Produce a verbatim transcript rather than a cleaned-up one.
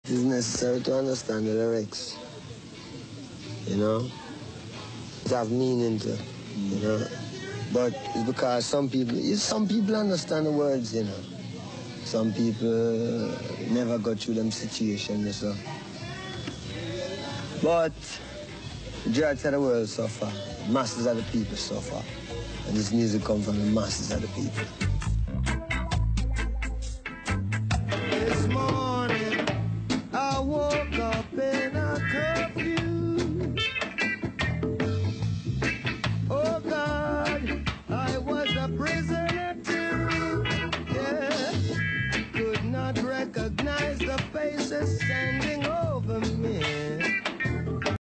It is necessary to understand the lyrics, you know? It have meaning to, you know? But it's because some people, some people understand the words, you know? Some people never go through them situations, so. But the majority of the world suffer. Masses of the people suffer. And this music comes from the masses of the people.